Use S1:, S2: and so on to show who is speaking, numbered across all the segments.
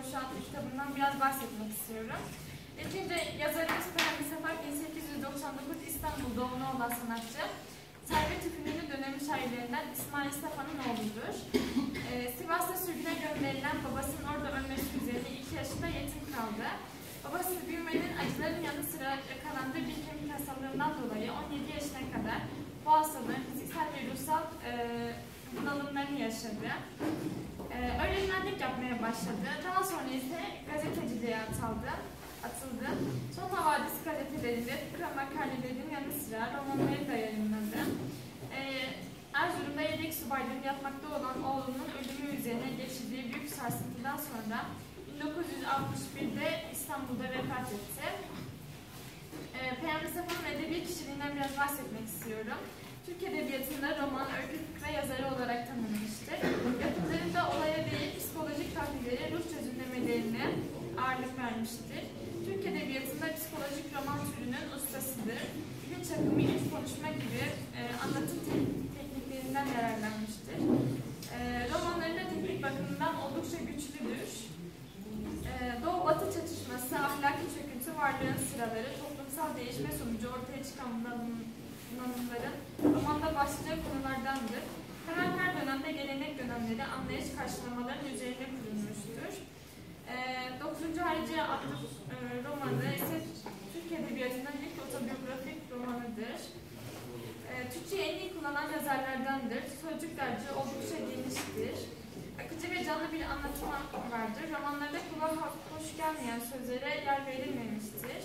S1: Doğuşu adlı kitabından biraz bahsetmek istiyorum. İlk önce yazarımız Peyami Safak 1899 İstanbul doğumlu olan sanatçı. Servet Üfünlü'nün dönemi şairlerinden İsmail Safa'nın oğludur. Sivas'ta sürgüne gönderilen babasının orada ölmesi üzerine 2 yaşında yetim kaldı. Babası büyümenin acıların yanı sıra yakalandığı bir kemik hastalığından dolayı 17 yaşına kadar bu hastalığın fiziksel ve ruhsal bunalımlarını yaşadı. Öğretmenlik yapmaya başladı. Daha sonra ise gazeteciliğe atıldı. Son Havadis gazetelerinde fıkra makalelerin yanı sıra romanları da yayınladı. Erzurum'da yedek subaylığını yapmakta olan oğlunun ölümü üzerine geçirdiği büyük sarsıntıdan sonra 1961'de İstanbul'da vefat etti. Peyami Safa'nın edebi kişiliğinden biraz bahsetmek istiyorum. Türk Edebiyatı'nda roman, öykü, fıkra yazarı olarak tanınmıştır. Yapıtlarında olaya değil, psikolojik tahlillere, ruh çözümlemelerine ağırlık vermiştir. Türk Edebiyatı'nda psikolojik roman türünün ustasıdır. Bilinç akımı, ilk konuşma gibi anlatım tekniklerinden yararlanmıştır. Romanlarında teknik bakımından oldukça güçlüdür. Doğu-Batı çatışması, ahlaki çöküntü, varlığın sıraları, toplumsal değişme sonucu ortaya çıkan bunalımların romanda başlıca konulardandır. Hemen her dönemde gelenek dönemleri, anlayış karşılamaların üzerine kurulmuştur. 9. Hariciye adlı romanı ise Türk Edebiyatı'nın ilk otobiyografik romanıdır. Türkçeyi en iyi kullanan yazarlardandır. Sözcük dağarcığı oldukça geniştir. Akıcı ve canlı bir anlatımı vardır. Romanlarda kulağa hoş gelmeyen sözlere yer verilmemiştir.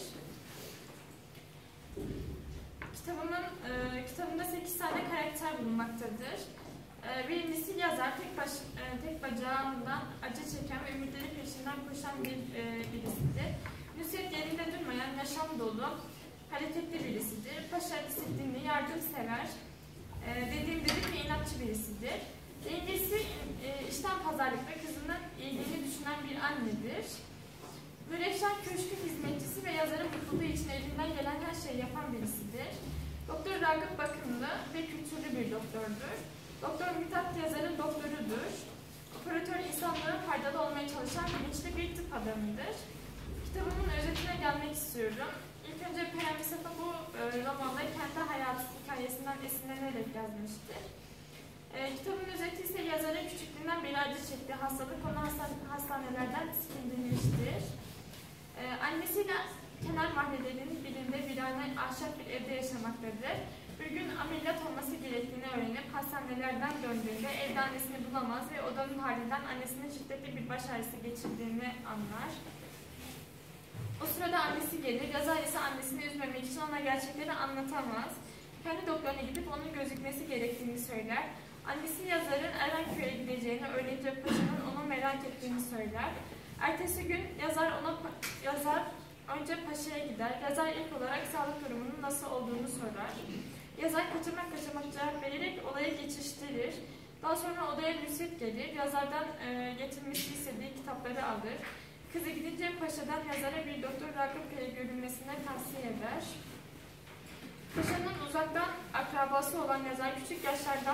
S1: Kitabımda 8 tane karakter bulunmaktadır. Birincisi yazar, tek bacağından acı çeken ve ümitleri peşinden koşan birisidir. Nusret yerinde durmayan, yaşam dolu, hareketli birisidir. Paşa disiplinli, yardımsever, dediğim dedik ve inatçı birisidir. İkincisi işten pazarlıkta kızının iyiliğini düşünen bir annedir. Müreffeh köşkü hizmetçisi ve yazarın mutluluğu için elinden gelen her şeyi yapan birisidir. Doktor Ragıp bakımlı ve kültürlü bir doktordur. Doktor Mithat yazarın doktorudur. Operatör insanlara faydalı olmaya çalışan bilinçli bir tıp adamıdır. Kitabımın özetine gelmek istiyorum. İlk önce Peyami Safa bu romanla kendi hayatı hikayesinden esinlenerek yazmıştır. Kitabın özeti ise yazarın küçüklüğünden beri acı çektiği hastalık onu hastanelerden sindirmiştir. Annesiyle kenar mahallelerinin birinde virane ahşap bir evde yaşamaktadır. Bir gün ameliyat olması gerektiğini öğrenip hastanelerden döndüğünde evde annesini bulamaz ve odanın halinden annesinin şiddetli bir baş ağrısı geçirdiğini anlar. O sırada annesi gelir, yazar ise annesini üzmemek için ona gerçekleri anlatamaz. Kendi doktoruna gidip onun gözükmesi gerektiğini söyler. Annesi yazarın Erenköy'e gideceğini öğrenince paşanın onu merak ettiğini söyler. Ertesi gün yazar önce paşaya gider. Yazar ilk olarak sağlık durumunun nasıl olduğunu sorar. Yazar kaçamak cevap vererek olayı geçiştirir. Daha sonra odaya Nusret gelir. Yazardan getirmesi istediği kitapları alır. Kızı gidince paşadan yazara bir doktor Ragıp Bey'e görünmesine tavsiye eder. Paşanın uzaktan akrabası olan yazar küçük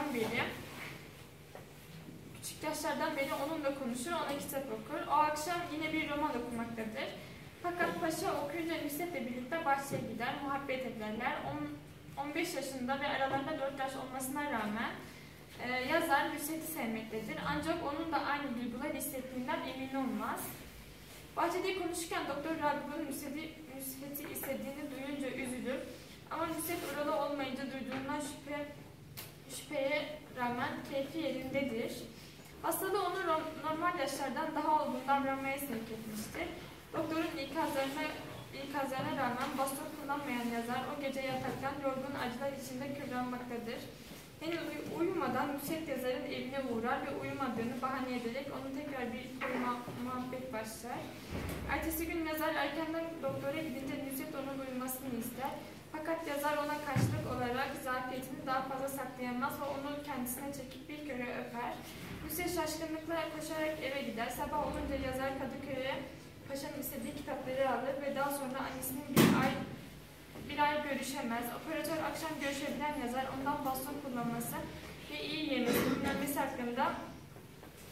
S1: yaşlardan beri onunla konuşur, ona kitap okur. O akşam yine bir roman okumaktadır. Fakat paşa okuyunca Nusret'le birlikte bahçeye gider, muhabbet ederler. 15 yaşında ve aralarında 4 yaş olmasına rağmen yazar Nusret'i sevmektedir. Ancak onun da aynı duygular hissettiğinden emin olmaz. Bahçede konuşurken Doktor Ragıp'ın Nusret'i istediğini duyunca üzülür. Ama Nusret oralı olmayınca duyduğundan şüpheye rağmen keyfi yerindedir. Hastalığı onu normal yaşlardan daha olgun davranmaya sevk etmiştir. Doktorun ikazlarına rağmen baston kullanmayan yazar o gece yataktan yorgun acılar içinde kıvranmaktadır. Henüz uyumadan Nusret yazarın evine uğrar ve uyumadığını bahane ederek onun tekrar bir muhabbet başlar. Ertesi gün yazar erkenden doktora gidince Nusret onun uyumasını ister. Fakat yazar ona karşılık olarak zafiyetini daha fazla saklayamaz ve onu kendisine çekip bir kere öper. Nusret şaşkınlıkla koşarak eve gider. Sabah olunca yazar Kadıköy'e paşanın istediği kitapları alır ve daha sonra annesinin bir ay görüşemez. Operatör akşam görüşebilen yazar ondan baston kullanması ve iyi yemesi, dinlenmesi hakkında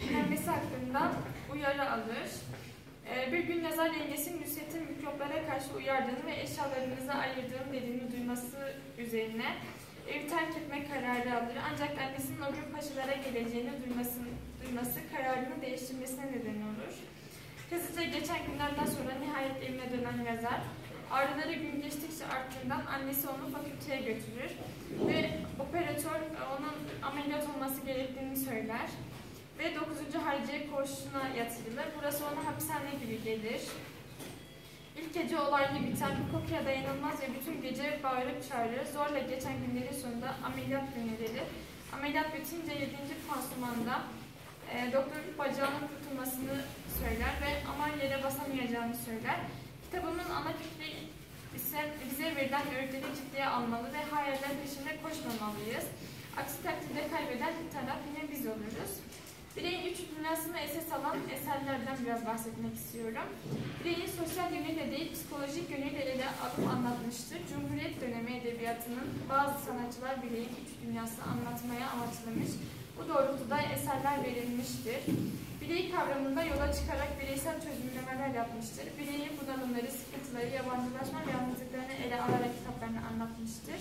S1: pembesi hakkında uyarı alır. Bir gün yazar yengesinin Nusret'in mikroplara karşı uyardığını ve eşyalarınızı ayırdığını dediğini duyması üzerine evi terk etme kararı alır. Ancak annesinin o gün paşalara geleceğini duyması kararını değiştirmesine neden olur. Hızlıca geçen günlerden sonra nihayet evine dönen yazar, ağrıları gün geçtikçe arttığından annesi onu fakülteye götürür ve operatör onun ameliyat olması gerektiğini söyler ve 9. Harciye Koğuşu'na yatırılır. Burası ona hapishane gibi gelir. İlk gece olaylı biten bir kokuya dayanılmaz ve bütün gece bağırıp çağırır. Zorla geçen günlerin sonunda ameliyat günü gelir. Ameliyat bitince 7. pansumanda doktor bacağının kurtulmasını söyler ve aman yere basamayacağını söyler. Kitabımın ana fikri ise bize verilen öğütleri ciddiye almalı ve hayaller peşinde koşmamalıyız. Aksi takdirde kaybeden bir taraf yine biz oluruz. Bireyin iç dünyasını esas alan eserlerden biraz bahsetmek istiyorum. Bireyin sosyal yönüyle değil, psikolojik yönüyle ele alıp anlatmıştır. Cumhuriyet dönemi edebiyatının bazı sanatçılar bireyin iç dünyasını anlatmaya amaçlamış. Bu doğrultuda eserler verilmiştir. Birey kavramında yola çıkarak bireysel çözümlemeler yapmıştır. Bireyin bunalımları, sıkıntıları, yabancılaşma ve yalnızlıklarını ele alarak kitaplarını anlatmıştır.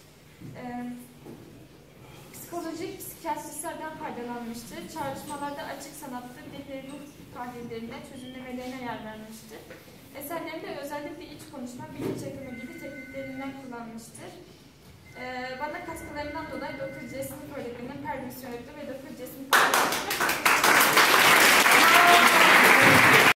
S1: Psikolojik psikiyatristlerden faydalanmıştır. Çağrışmalarda açık sanattır, dili ruh tahlillerine, çözümlemelerine yer vermiştir. Eserlerinde özellikle iç konuşma, bilinç yakımı gibi tekniklerinden kullanmıştır. Bana katkılarından dolayı 9. sınıf öğretmenim, Pervin Söğütlü ve 9. sınıf öğretmenim